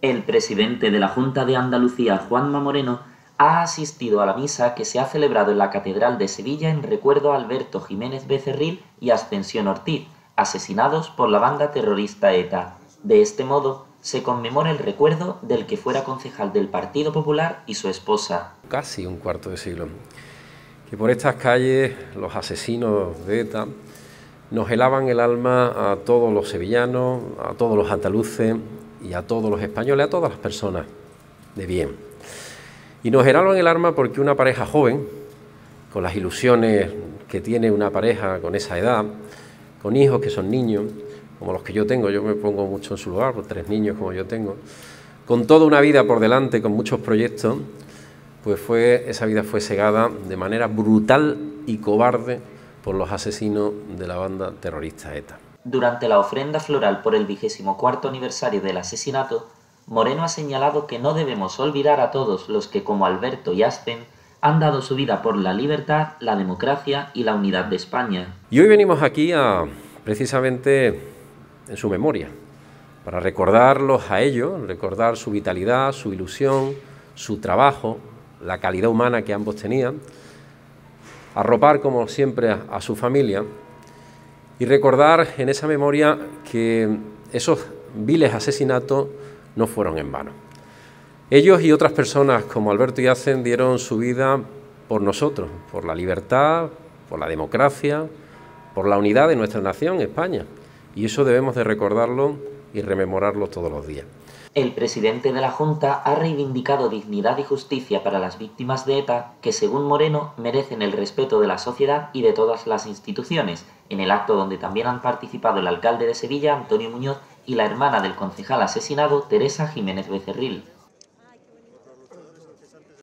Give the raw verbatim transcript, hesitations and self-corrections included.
El presidente de la Junta de Andalucía, Juanma Moreno, ha asistido a la misa que se ha celebrado en la Catedral de Sevilla en recuerdo a Alberto Jiménez Becerril y Ascensión Ortiz, asesinados por la banda terrorista ETA. De este modo, se conmemora el recuerdo del que fuera concejal del Partido Popular y su esposa. Casi un cuarto de siglo. Que por estas calles los asesinos de ETA nos helaban el alma a todos los sevillanos, a todos los andaluces y a todos los españoles, a todas las personas de bien. Y nos helaban el alma porque una pareja joven, con las ilusiones que tiene una pareja con esa edad, con hijos que son niños, como los que yo tengo, yo me pongo mucho en su lugar, por tres niños como yo tengo, con toda una vida por delante, con muchos proyectos, pues fue, esa vida fue cegada de manera brutal y cobarde por los asesinos de la banda terrorista ETA. Durante la ofrenda floral por el vigésimo cuarto aniversario del asesinato, Moreno ha señalado que no debemos olvidar a todos los que, como Alberto y Aspen, han dado su vida por la libertad, la democracia y la unidad de España. Y hoy venimos aquí a, precisamente en su memoria, para recordarlos a ellos, recordar su vitalidad, su ilusión, su trabajo, la calidad humana que ambos tenían, arropar como siempre a, a su familia y recordar en esa memoria que esos viles asesinatos no fueron en vano. Ellos y otras personas como Alberto y Aspen dieron su vida por nosotros, por la libertad, por la democracia, por la unidad de nuestra nación, España. Y eso debemos de recordarlo y rememorarlo todos los días. El presidente de la Junta ha reivindicado dignidad y justicia para las víctimas de ETA que, según Moreno, merecen el respeto de la sociedad y de todas las instituciones, en el acto donde también han participado el alcalde de Sevilla, Antonio Muñoz, y la hermana del concejal asesinado, Teresa Jiménez Becerril.